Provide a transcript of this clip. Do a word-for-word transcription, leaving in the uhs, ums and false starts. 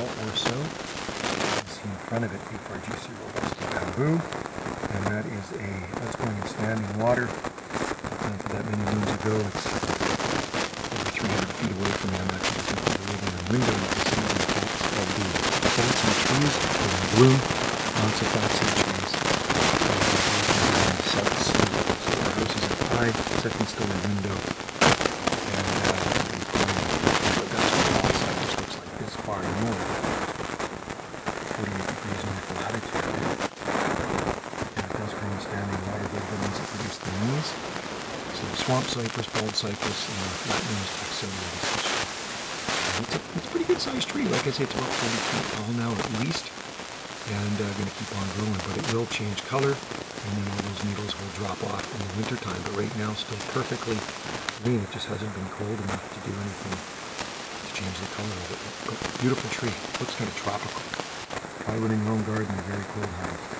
or so. You can see in front of it a juicy robust bamboo, and that is a that's going in standing water. Planted that many moons ago. It's over three hundred feet away from me. I'm actually looking through the living room window. You can see these tops of the plants and trees are in bloom. Lots of flaxseed trees. South slope. So our house is up high, second story window. And uh, but that's what the outside just looks like this far north. forty-eight degrees north latitude. And it does grow in standing water. Those are the ones that produce the leaves. So swamp cypress, bald cypress, and the Latin name is Taxodium. It's a, it's a pretty good sized tree. Like I say, it's about forty feet tall now at least. And uh, going to keep on growing, but it will change color, and then all those needles will drop off in the winter time. But right now, still perfectly green. It just hasn't been cold enough to do anything to change the color of it. But beautiful tree. Looks kind of tropical. Try it in your own garden in a very cold house.